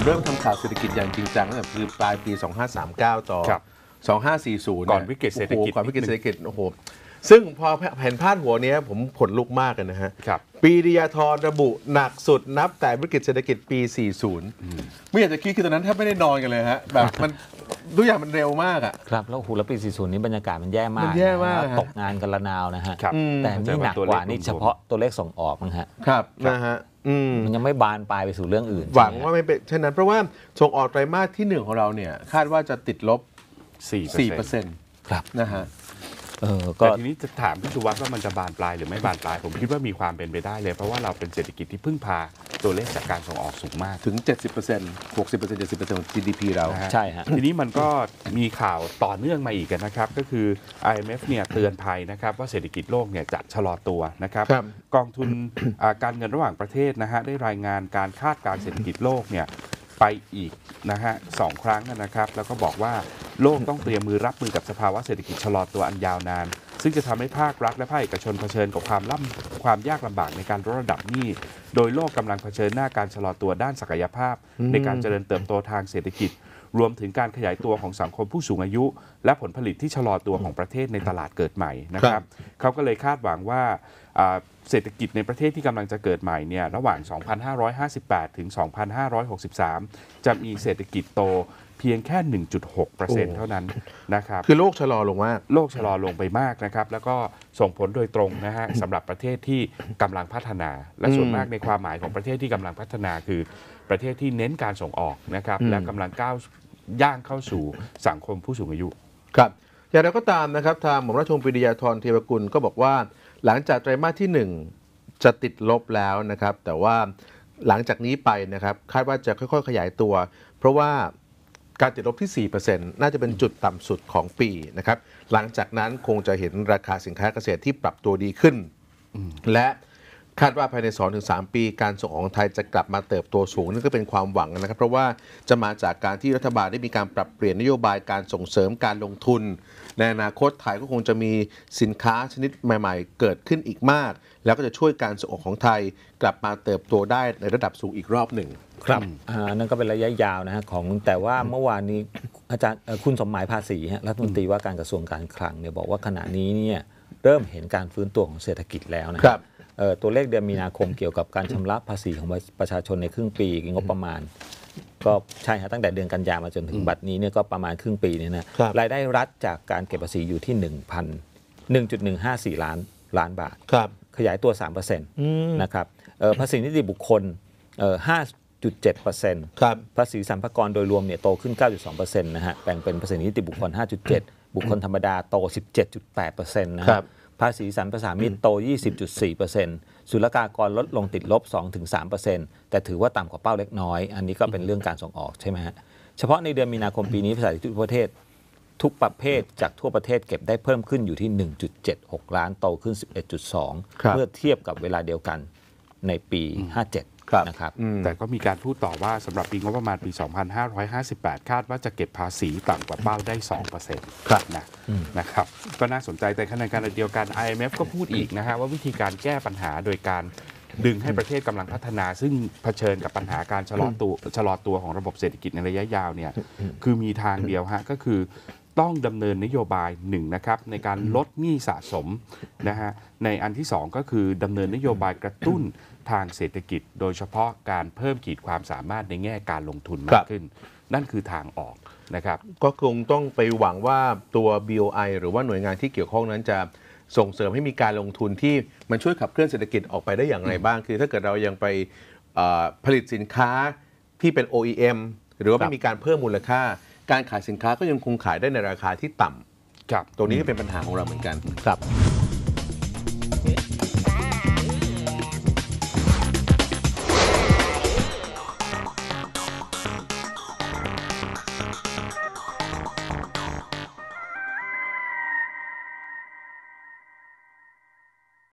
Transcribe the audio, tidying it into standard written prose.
เริ่มทำข่าวเศรษฐกิจอย่างจริงจังตั้งแต่ปลายปี 2539 ต่อ 2540 ก่อนวิกฤตเศรษฐกิจก่อนวิกฤตเศรษฐกิจโอ้โหซึ่งพอเห็นพาดหัวนี้ผมขนลุกมากเลยนะฮะปีเดียทรระบุหนักสุดนับแต่วิกฤตเศรษฐกิจปี 40 ไม่อยากจะคิดคือตอนนั้นแทบไม่ได้นอนกันเลยฮะแบบมันทุกอย่างมันเร็วมากอ่ะครับแล้วแล้วปี 40 นี้บรรยากาศมันแย่มากมันแย่มากตกงานกันระนาวนะฮะแต่นี่หนักกว่านี่เฉพาะตัวเลขส่งออกนะฮะครับนะฮะมันยังไม่บานปลายไปสู่เรื่องอื่นหวังว่าไม่เป็นเช่นนั้นเพราะว่าส่งออกไตรมาสที่ 1ของเราเนี่ยคาดว่าจะติดลบ 4% ครับนะฮะแต่ทีนี้จะถามพี่สุวัสดิ์ว่ามันจะบานปลายหรือไม่บานปลายผมคิดว่ามีความเป็นไปได้เลยเพราะว่าเราเป็นเศรษฐกิจที่พึ่งพาตัวเลขจากการส่งออกสูงมากถึง 70% 60% 70% ของ GDP เราใช่ฮะทีนี้มันก็มีข่าวต่อเนื่องมาอีกนะครับก็คือ IMF เนี่ยเตือนภัยนะครับว่าเศรษฐกิจโลกเนี่ยจะชะลอตัวนะครับกองทุนการเงินระหว่างประเทศนะฮะได้รายงานการคาดการณ์เศรษฐกิจโลกเนี่ยไปอีกนะฮะ2 ครั้งนะครับแล้วก็บอกว่าโลกต้องเตรียมมือรับมือกับสภาวะเศรษฐกิจชะลอตัวอันยาวนานซึ่งจะทำให้ภาครัฐและภาคเอกชนเผชิญกับความยากลำบากในการลดระดับหนี้โดยโลกกำลังเผชิญหน้าการชะลอตัวด้านศักยภาพในการเจริญเติบโตทางเศรษฐกิจรวมถึงการขยายตัวของสังคมผู้สูงอายุ และผลผลิตที่ชะลอตัวของประเทศในตลาดเกิดใหม่นะครับเขาก็เลยคาดหวังว่าเศรษฐกิจในประเทศที่กำลังจะเกิดใหม่เนี่ยระหว่าง 2558 ถึง 2563 จะมีเศรษฐกิจโตเพียงแค่ 1.6% เท่านั้นนะครับคือโลกชะลอลงมากโลกชะลอลงไปมากนะครับแล้วก็ส่งผลโดยตรงนะฮะสำหรับประเทศที่กำลังพัฒนาและส่วนมากในความหมายของประเทศที่กำลังพัฒนาคือประเทศที่เน้นการส่งออกนะครับและกำลังย่างเข้าสู่สังคมผู้สูงอายุครับอย่างไรก็ตามนะครับทางหม่อมราชวงศ์ปรีดียาธรเทวกุลก็บอกว่าหลังจากไตรมาสที่ 1จะติดลบแล้วนะครับแต่ว่าหลังจากนี้ไปนะครับคาดว่าจะค่อยๆขยายตัวเพราะว่าการติดลบที่ 4% น่าจะเป็นจุดต่ำสุดของปีนะครับหลังจากนั้นคงจะเห็นราคาสินค้าเกษตรที่ปรับตัวดีขึ้นและคาดว่าภายใน 2-3 ปีการส่งออกของไทยจะกลับมาเติบโตสูงนั่นก็เป็นความหวังนะครับเพราะว่าจะมาจากการที่รัฐบาลได้มีการปรับเปลี่ยนนโยบายการส่งเสริมการลงทุนในอนาคตไทยก็คงจะมีสินค้าชนิดใหม่ๆเกิดขึ้นอีกมากแล้วก็จะช่วยการส่งออกของไทยกลับมาเติบโตได้ในระดับสูงอีกรอบหนึ่งครับนั่นก็เป็นระยะยาวนะฮะของแต่ว่าเมื่อวานนี้อาจารย์คุณสมหมายภาษีรัฐมนตรีว่าการกระทรวงการคลังเนี่ยบอกว่าขณะนี้เนี่ยเริ่มเห็นการฟื้นตัวของเศรษฐกิจแล้วนะครับตัวเลขเดือนมีนาคมเกี่ยวกับการชำระภาษีของประชาชนในครึ่งปีงบประมาณก็ใช่ฮะตั้งแต่เดือนกันยายนมาจนถึงบัดนี้เนี่ยก็ประมาณครึ่งปีเนี่ยนะรายได้รัฐจากการเก็บภาษีอยู่ที่ 1.154 ล้านบาทขยายตัว 3% นะครับภาษีนิติบุคคล5.7% ภาษีสรรพากรโดยรวมเนี่ยโตขึ้น 9.2% นะฮะแบ่งเป็นภาษีนิติบุคคล 5.7 บุคคลธรรมดาโต 17.8% นะครับภาษีสรรพสามิตโต 20.4% ศุลกากรลดลงติดลบ 2-3% แต่ถือว่าต่ำกว่าเป้าเล็กน้อยอันนี้ก็เป็นเรื่องการส่งออกใช่ไหมฮะเฉพาะในเดือนมีนาคมปีนี้ภาษีทุกประเทศจากทั่วประเทศเก็บได้เพิ่มขึ้นอยู่ที่ 1.76 ล้านโตขึ้น 11.2 เมื่อเทียบกับเวลาเดียวกันในปี 57นะครับแต่ก็มีการพูดต่อว่าสำหรับปีงบประมาณปี 2558 คาดว่าจะเก็บภาษีต่ำกว่าเป้าได้ 2% นะครับก็น่าสนใจแต่ขณะเดียวกัน IMF ก็พูดอีกนะฮะว่าวิธีการแก้ปัญหาโดยการดึงให้ประเทศกำลังพัฒนาซึ่งเผชิญกับปัญหาการชะลอตัวของระบบเศรษฐกิจในระยะยาวเนี่ยคือมีทางเดียวฮะก็คือต้องดำเนินนโยบาย1นะครับในการลดหนี้สะสมนะฮะในอันที่2ก็คือดำเนินนโยบายกระตุ้นทางเศรษฐกิจโดยเฉพาะการเพิ่มขีดความสามารถในแง่การลงทุนมากขึ้นนั่นคือทางออกนะครับก็คงต้องไปหวังว่าตัว BOI หรือว่าหน่วยงานที่เกี่ยวข้องนั้นจะส่งเสริมให้มีการลงทุนที่มันช่วยขับเคลื่อนเศรษฐกิจออกไปได้อย่างไรบ้างคือถ้าเกิดเรายังไปผลิตสินค้าที่เป็น OEM หรือว่าไม่มีการเพิ่มมูลค่าการขายสินค้าก็ยังคงขายได้ในราคาที่ต่ำตรงนี้ก็เป็นปัญหาของเราเหมือนกันครับ